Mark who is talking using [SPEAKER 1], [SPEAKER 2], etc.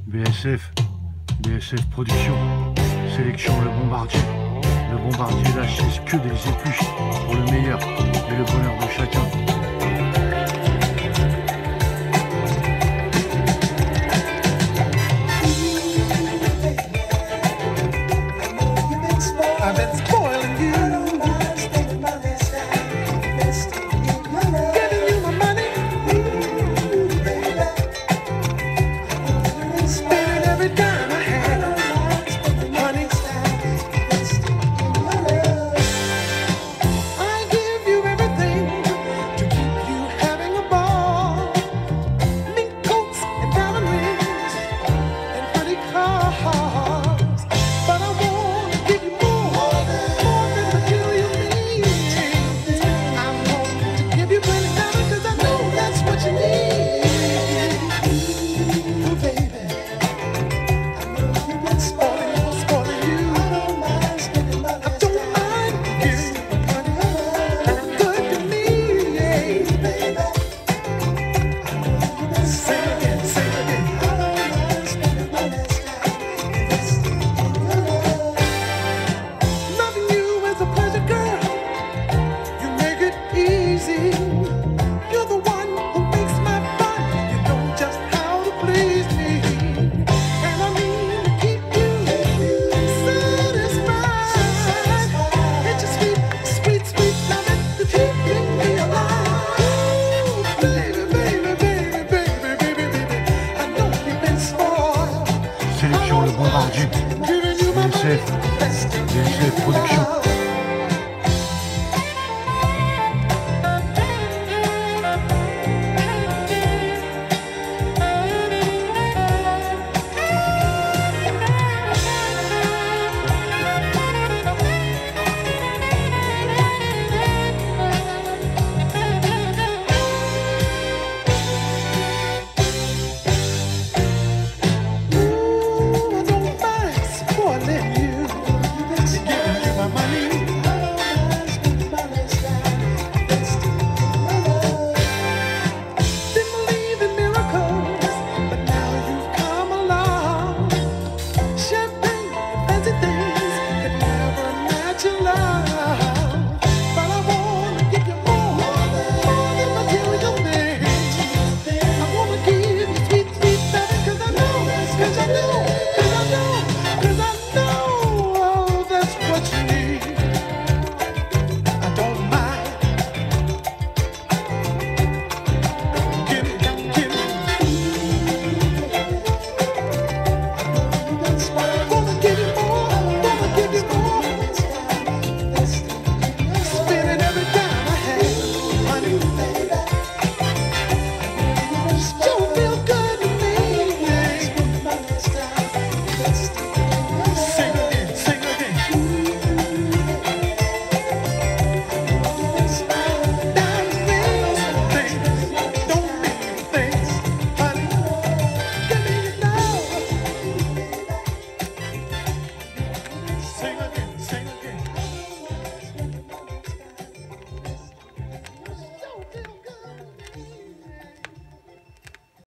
[SPEAKER 1] BSF, BSF Production, sélection Le Bombardier. Le Bombardier lâche que des épluches pour le meilleur et le bonheur de chacun.
[SPEAKER 2] I've been spoiling you, giving you my money, spending every dime I had, honey. I give you everything to keep you having a ball, mink coats and diamond rings and pretty cars, but I wanna give you more than the deal you need. I'm going to give you plenty now because I know that's what you need. Ooh, baby, I know you've been spoiling you. I don't mind giving you money. That's good to me, yeah, baby. Say it again, say it again. I don't mind spending my last dime investing in your love. Loving you is a pleasure, girl. You make it easy. You're the one who makes my fun. You know just how to please me, and I mean to keep you satisfied. It's your sweet, sweet, sweet loving that's keeping me alive. Ooh, baby, baby, baby, baby, baby, baby. I know you've been spoiled.
[SPEAKER 1] Sélection Le Bombardier,
[SPEAKER 2] Giving you my
[SPEAKER 1] BSF,
[SPEAKER 2] best.
[SPEAKER 1] BSF Production.